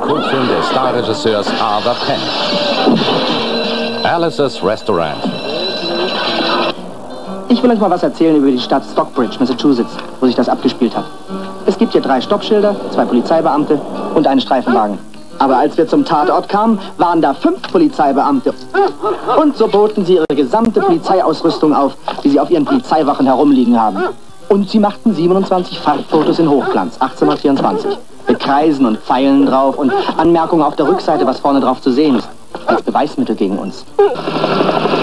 Kultfilm des Starregisseurs Arthur Penn. Alice's Restaurant. Ich will euch mal was erzählen über die Stadt Stockbridge, Massachusetts, wo sich das abgespielt hat. Es gibt hier 3 Stoppschilder, 2 Polizeibeamte und einen Streifenwagen. Aber als wir zum Tatort kamen, waren da 5 Polizeibeamte. Und so boten sie ihre gesamte Polizeiausrüstung auf, die sie auf ihren Polizeiwachen herumliegen haben. Und sie machten 27 Farbfotos in Hochglanz, 1824. Mit Kreisen und Pfeilen drauf und Anmerkungen auf der Rückseite, was vorne drauf zu sehen ist. Als Beweismittel gegen uns.